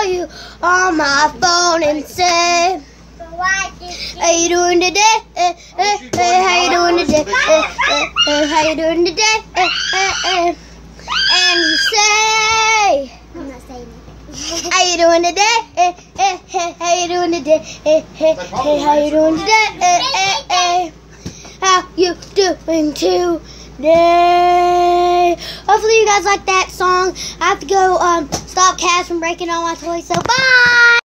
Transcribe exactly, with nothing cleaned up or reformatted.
you on my phone and say, how you doing today? Eh, eh, eh, how you doing today? Eh, eh, eh, how you doing today? Eh, eh, eh. And you say, I'm not saying it. how you doing today? Eh, eh, eh, how you doing today? Eh, eh, eh, how you doing today? Eh, eh, eh. How you doing today? Hopefully you guys like that song. I have to go um stop Cash from breaking all my toys. So bye.